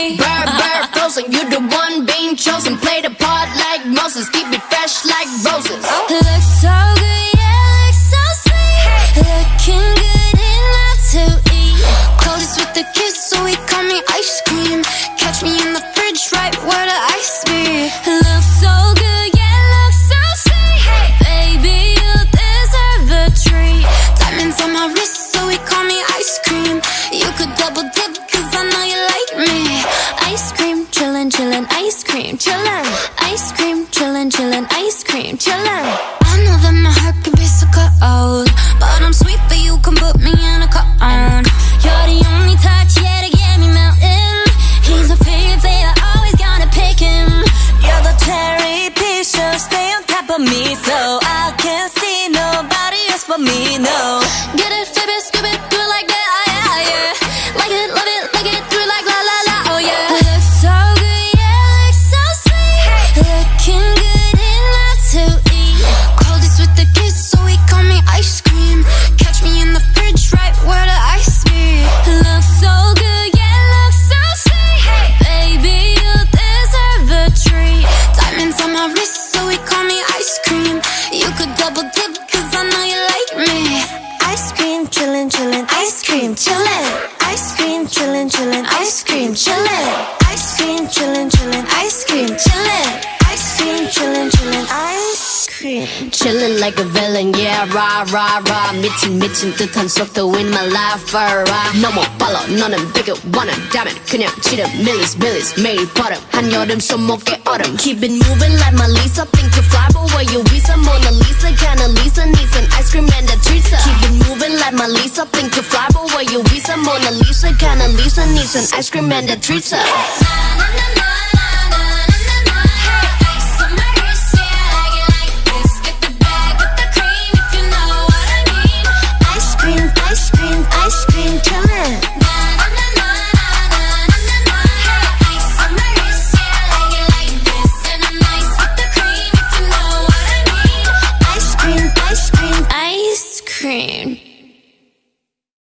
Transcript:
me. Bird, frozen, you the one being chosen. Play the part like Moses, keep it fresh like roses. Looks so good, yeah, looks so sweet. Looking good enough to eat. Coldest with the kiss, so he call me ice cream. Catch me in the fridge, right where the ice be. Looks so good, yeah, looks so sweet. Baby, you deserve a treat. Diamonds on my wrist, so he call me ice cream. You could double dip, cause I know you like me. Ice cream, chillin', chillin', ice cream, chillin'. Ice cream, chillin', chillin', ice cream, chillin'. I know that my heart can be so cold, but I'm sweet, but you can put me in a cone. You're the only touch, yeah, to get me melting. He's my favorite, always gotta pick him. You're the cherry piece, so stay on top of me, so I can't see nobody else but me, no. Get it, flip it, scoop it, do it like that, yeah, yeah. Like it, love it, like it, do it like la la la, oh yeah. Looks so good, yeah, looks so sweet. Looking good enough to eat. Coldest with the kiss, so he call me ice cream. Catch me in the fridge, right where the ice be. Looks so good, yeah, looks so sweet. Baby, you deserve a treat. Diamonds on my wrist, so he call me ice cream. You could double dip, cause I know you like me. Ice cream, chillin', chillin', ice cream, chillin'. Ice cream, chillin', chillin', ice cream, chillin'. Ice cream, chillin', chillin', ice cream, chillin'. Ice cream, chillin', chillin', ice cream. Chillin' like a villain, yeah, rah, rah, rah. 미친 듯한 속도 in my life, rah. 너무 빨라, 너는 되게 원한다면 그냥 지름, millies, 매일 버릇. 한여름 손목에 얼음. Keep it moving like my Lisa. Think you fly, but where you visa? Mona Lisa, kinda Lisa, needs an ice cream and a treat. Keep it moving like my Lisa. Think you fly, but where you visa? Mona Lisa, kinda Lisa, needs an ice cream and a treat.